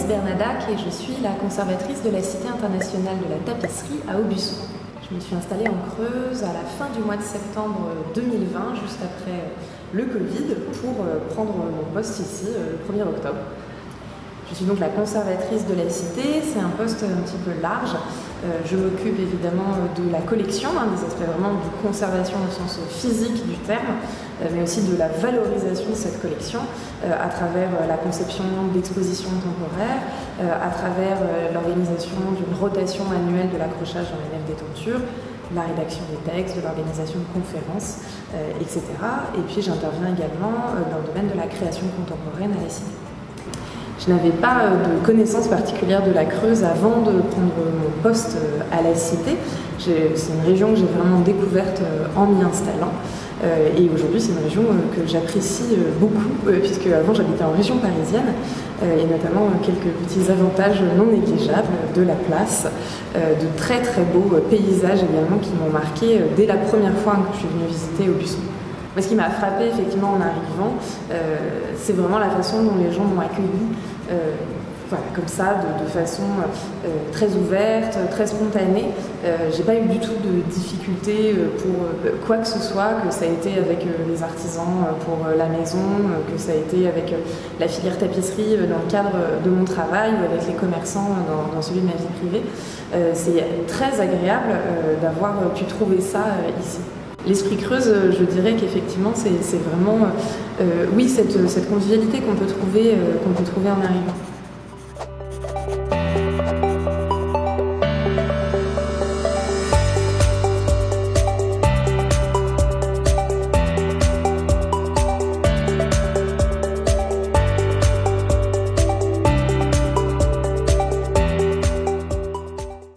Bernadac et je suis la conservatrice de la Cité internationale de la tapisserie à Aubusson. Je me suis installée en Creuse à la fin du mois de septembre 2020, juste après le Covid, pour prendre mon poste ici le 1er octobre. Je suis donc la conservatrice de la Cité, c'est un poste un petit peu large. Je m'occupe évidemment de la collection, des aspects vraiment de conservation au sens physique du terme, mais aussi de la valorisation de cette collection à travers la conception d'expositions temporaires, à travers l'organisation d'une rotation annuelle de l'accrochage dans les nefs des tentures, la rédaction des textes, de l'organisation de conférences, etc. Et puis j'interviens également dans le domaine de la création contemporaine à la Cité. Je n'avais pas de connaissance particulière de la Creuse avant de prendre mon poste à la Cité. C'est une région que j'ai vraiment découverte en m'y installant. Et aujourd'hui, c'est une région que j'apprécie beaucoup, puisque avant j'habitais en région parisienne, et notamment quelques petits avantages non négligeables de la place, de très très beaux paysages également qui m'ont marqué dès la première fois que je suis venue visiter Aubusson. Ce qui m'a frappé effectivement en arrivant, c'est vraiment la façon dont les gens m'ont accueilli, voilà, comme ça, de façon très ouverte, très spontanée. J'ai pas eu du tout de difficulté pour quoi que ce soit, que ça a été avec les artisans pour la maison, que ça a été avec la filière tapisserie dans le cadre de mon travail ou avec les commerçants dans celui de ma vie privée. C'est très agréable d'avoir pu trouver ça ici. L'esprit Creuse, je dirais qu'effectivement, c'est vraiment, oui, cette convivialité qu'on peut trouver en arrivant.